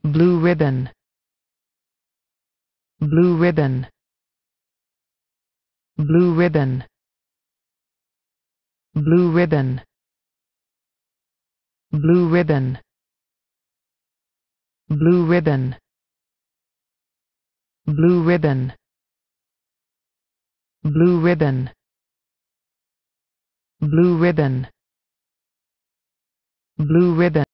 blue ribbon, blue ribbon, blue ribbon, blue ribbon, blue ribbon, blue ribbon, blue ribbon, blue ribbon, blue ribbon, blue ribbon.